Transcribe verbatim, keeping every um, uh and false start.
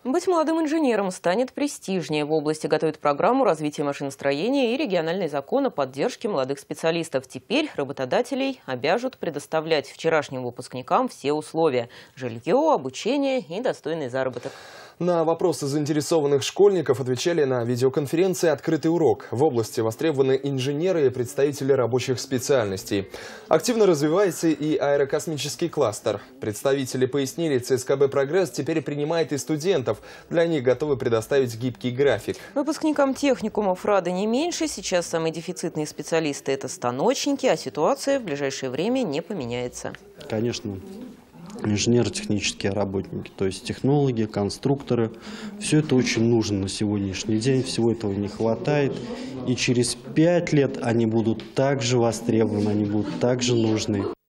Быть молодым инженером станет престижнее. В области готовят программу развития машиностроения и региональный закон о поддержке молодых специалистов. Теперь работодателей обяжут предоставлять вчерашним выпускникам все условия – жилье, обучение и достойный заработок. На вопросы заинтересованных школьников отвечали на видеоконференции «Открытый урок». В области востребованы инженеры и представители рабочих специальностей. Активно развивается и аэрокосмический кластер. Представители пояснили, ЦСКБ «Прогресс» теперь принимает и студентов. Для них готовы предоставить гибкий график. Выпускникам техникумов рады не меньше. Сейчас самые дефицитные специалисты – это станочники, а ситуация в ближайшее время не поменяется. Конечно. Инженерно-технические работники, то есть технологи, конструкторы. Все это очень нужно на сегодняшний день, всего этого не хватает. И через пять лет они будут также востребованы, они будут также нужны.